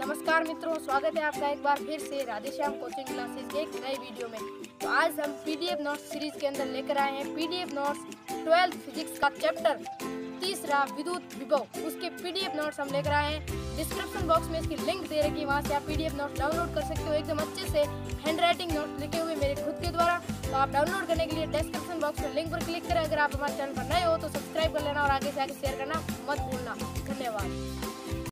नमस्कार मित्रों, स्वागत है आपका एक बार फिर से राधेश्याम कोचिंग क्लासेस के एक नई वीडियो में। तो आज हम पीडीएफ नोट्स सीरीज के अंदर लेकर आए हैं पीडीएफ नोट्स 12th फिजिक्स का चैप्टर तीसरा विद्युत विभव, उसके पीडीएफ नोट्स हम लेकर आए हैं। डिस्क्रिप्शन बॉक्स में इसकी लिंक दे रखी है, वहां से आप पीडीएफ नोट्स डाउनलोड कर सकते हो। एकदम अच्छे से हैंड राइटिंग नोट्स लिखे हुए मेरे खुद के द्वारा। तो आप डाउनलोड करने के लिए डिस्क्रिप्शन बॉक्स में लिंक पर क्लिक करें। अगर आप हमारे चैनल पर नए हो तो सब्सक्राइब कर लेना और आगे से आगे शेयर करना मत भूलना। धन्यवाद।